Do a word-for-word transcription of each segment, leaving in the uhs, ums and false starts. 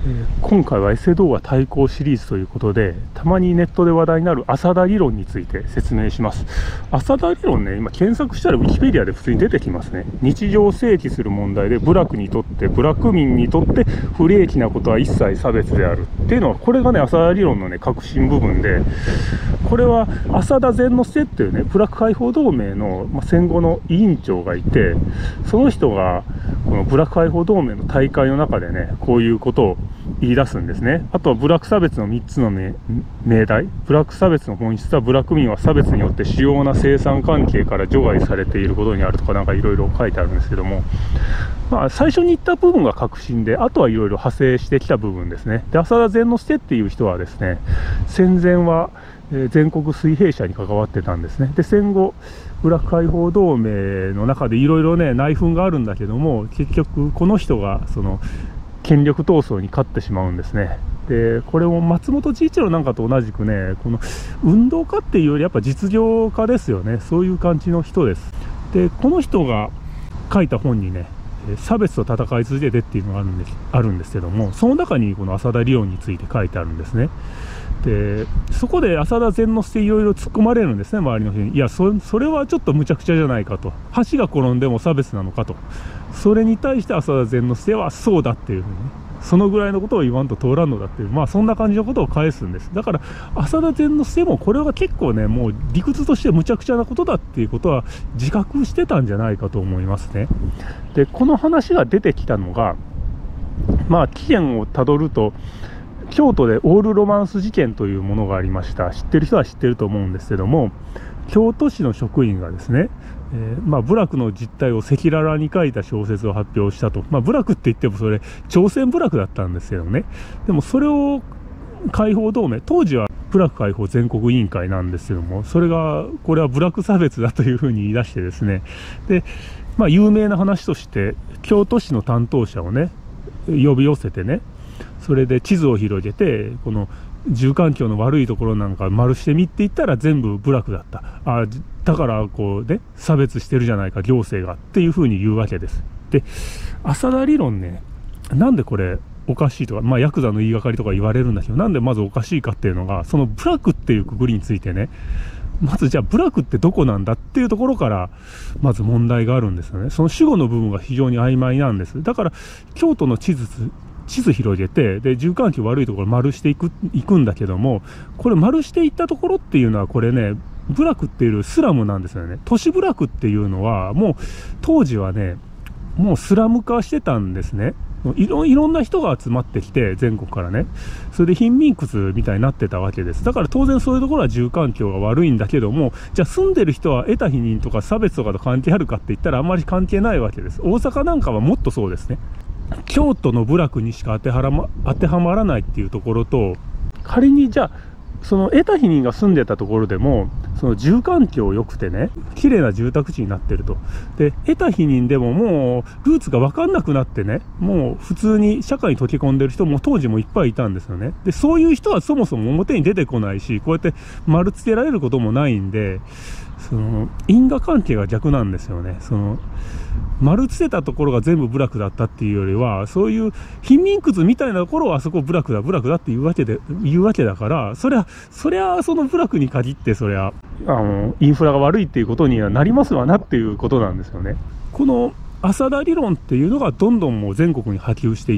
えー今回はエセ動画対抗シリーズということで、たまにネットで話題になる浅田理論について説明します。浅田理論ね、今検索したらウィキペディアで普通に出てきますね。日常を正規する問題で、部落にとって部落民にとって不利益なことは一切差別であるっていうのは、これがね浅田理論のね核心部分で、これは浅田善之助っていうね部落解放同盟の、まあ、戦後の委員長がいて、その人がこの部落解放同盟の大会の中でねこういうことを言い出すんですね。あとは部落差別のみっつの命題。部落差別の本質は、部落民は差別によって主要な生産関係から除外されていることにあるとか、なんかいろいろ書いてあるんですけども、まあ最初に言った部分が核心で、あとはいろいろ派生してきた部分ですね。で、浅田善之助っていう人はですね、戦前はえー全国水平社に関わってたんですね。で、戦後部落解放同盟の中でいろいろね内紛があるんだけども、結局この人がその権力闘争に勝ってしまうんですね。で、これも松本治一郎なんかと同じくね、この運動家っていうよりやっぱ実業家ですよね。そういう感じの人です。で、この人が書いた本にね、差別と戦い続けてっていうのがあるんです、あるんですけども、その中にこの浅田理論について書いてあるんですね。で、そこで浅田善之助いろいろ突っ込まれるんですね、周りの人に。いや、そ、それはちょっと無茶苦茶じゃないかと。橋が転んでも差別なのかと。それに対して浅田善之助はそうだっていうふうにね、そのぐらいのことを言わんと通らんのだっていう、まあそんな感じのことを返すんです。だから浅田善之助もこれは結構ね、もう理屈として無茶苦茶なことだっていうことは自覚してたんじゃないかと思いますね。で、この話が出てきたのが、まあ起源をたどると、京都でオールロマンス事件というものがありました。知ってる人は知ってると思うんですけども、京都市の職員がですね、えーまあ、部落の実態を赤裸々に書いた小説を発表したと。まあ、部落って言ってもそれ朝鮮部落だったんですけどね。でもそれを解放同盟、当時は部落解放全国委員会なんですけども、それがこれは部落差別だというふうに言い出してですね、で、まあ、有名な話として京都市の担当者をね呼び寄せてね、それで地図を広げて、この住環境の悪いところなんか丸してみって言ったら全部部落だった。あ、だからこうね、差別してるじゃないか行政がっていうふうに言うわけです。で、浅田理論ね、なんでこれおかしいとか、まあヤクザの言いがかりとか言われるんだけど、なんでまずおかしいかっていうのが、その部落っていうくくりについてね、まずじゃあ部落ってどこなんだっていうところからまず問題があるんですよね。その主語の部分が非常に曖昧なんです。だから京都の地図地図広げて、で、住環境悪いところ丸していく、いくんだけども、これ丸していったところっていうのは、これね、部落っていうスラムなんですよね。都市部落っていうのは、もう、当時はね、もうスラム化してたんですね。いろ、いろんな人が集まってきて、全国からね。それで貧民窟みたいになってたわけです。だから当然そういうところは住環境が悪いんだけども、じゃあ住んでる人は得た否認とか差別とかと関係あるかって言ったらあんまり関係ないわけです。大阪なんかはもっとそうですね。京都の部落にしか当てはら、ま、当てはまらないっていうところと、仮にじゃあその得た否認が住んでたところでも、その住環境良くてね、綺麗な住宅地になってると。で、得た否認でももうルーツが分かんなくなってね、もう普通に社会に溶け込んでる人も当時もいっぱいいたんですよね。で、そういう人はそもそも表に出てこないし、こうやって丸つけられることもないんで、その因果関係が逆なんですよね。その丸つけたところが全部部落だったっていうよりは、そういう貧民窟みたいなところはあそこ部落だ部落だっていうわけで言うわけだから、そりゃそりゃその部落に限ってそりゃあのインフラが悪いっていうことにはなりますわなっていうことなんですよね。この浅田理論っていうのがどんどんもう全国に波及していって、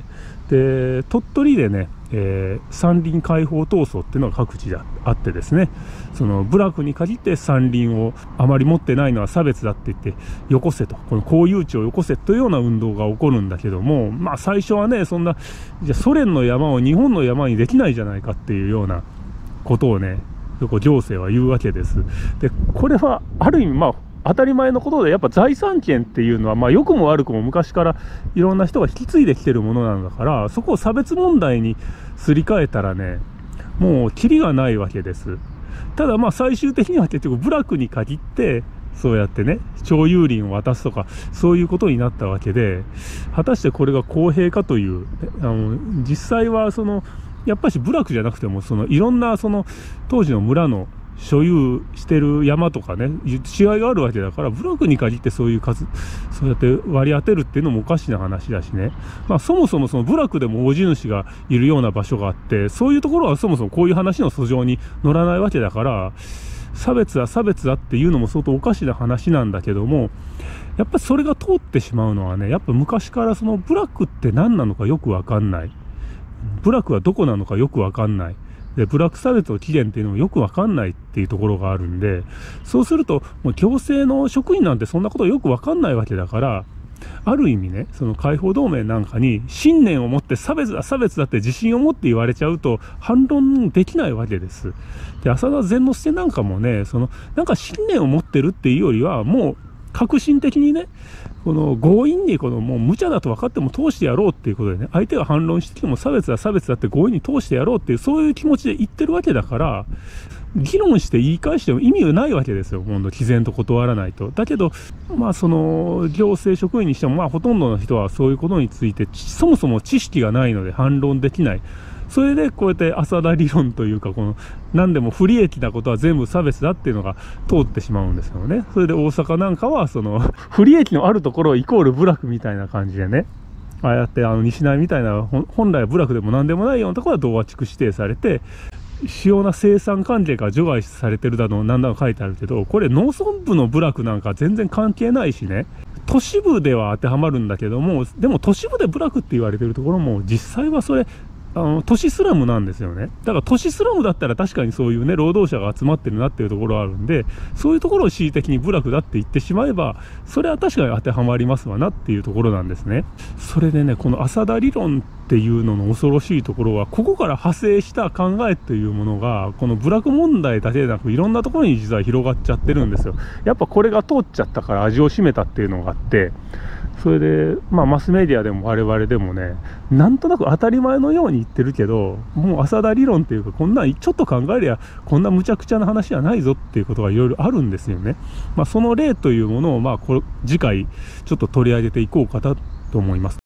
で鳥取でね、えー、山林開放闘争っていうのが各地であってですね、その部落に限って山林をあまり持ってないのは差別だって言ってよこせと、この公有地をよこせというような運動が起こるんだけども、まあ最初はね、そんなじゃソ連の山を日本の山にできないじゃないかっていうようなことをね、行政は言うわけです。で、これはある意味まあ当たり前のことで、やっぱ財産権っていうのはまあ良くも悪くも昔からいろんな人が引き継いできてるものなんだから、そこを差別問題にすり替えたらね、もうキリがないわけです。ただまあ最終的には結局部落に限ってそうやってね町有林を渡すとかそういうことになったわけで、果たしてこれが公平かという、あの実際はそのやっぱり部落じゃなくてもそのいろんなその当時の村の所有してる山とかね、違いがあるわけだから、部落に限ってそういう数、そうやって割り当てるっていうのもおかしな話だしね。まあそもそもその部落でも大地主がいるような場所があって、そういうところはそもそもこういう話の訴状に乗らないわけだから、差別だ差別だっていうのも相当おかしな話なんだけども、やっぱりそれが通ってしまうのはね、やっぱ昔からその部落って何なのかよくわかんない。部落はどこなのかよくわかんない。で、部落差別の起源っていうのもよくわかんないっていうところがあるんで、そうすると、もう行政の職員なんてそんなことよくわかんないわけだから、ある意味ね、その解放同盟なんかに信念を持って差別だ差別だって自信を持って言われちゃうと反論できないわけです。で、浅田善之助なんかもね、その、なんか信念を持ってるっていうよりは、もう革新的にね、この強引にこのもう無茶だと分かっても通してやろうっていうことでね、相手が反論してきても差別だ差別だって強引に通してやろうっていう、そういう気持ちで言ってるわけだから、議論して言い返しても意味がないわけですよ。今度毅然と断らないと。だけど、まあその行政職員にしてもまあほとんどの人はそういうことについてそもそも知識がないので反論できない。それでこうやって浅田理論というか、この何でも不利益なことは全部差別だっていうのが通ってしまうんですよね。それで大阪なんかはその不利益のあるところイコール部落みたいな感じでね、ああやってあの西成みたいな本来は部落でも何でもないようなところは同和地区指定されて、主要な生産関係が除外されてるだの何だの書いてあるけど、これ農村部の部落なんか全然関係ないしね、都市部では当てはまるんだけども、でも都市部で部落って言われてるところも実際はそれあの都市スラムなんですよね。だから都市スラムだったら確かにそういうね労働者が集まってるなっていうところはあるんで、そういうところを恣意的に部落だって言ってしまえばそれは確かに当てはまりますわなっていうところなんですね。それでね、この浅田理論っていうのの恐ろしいところは、ここから派生した考えというものがこの部落問題だけでなくいろんなところに実は広がっちゃってるんですよ。やっぱこれが通っちゃったから味を占めたっていうのがあって、それで、まあ、マスメディアでも我々でもね、なんとなく当たり前のように言ってるけど、もう浅田理論っていうか、こんなちょっと考えりゃこんな無茶苦茶な話はないぞっていうことがいろいろあるんですよね。まあ、その例というものを、まあ、これ次回ちょっと取り上げていこうかなと思います。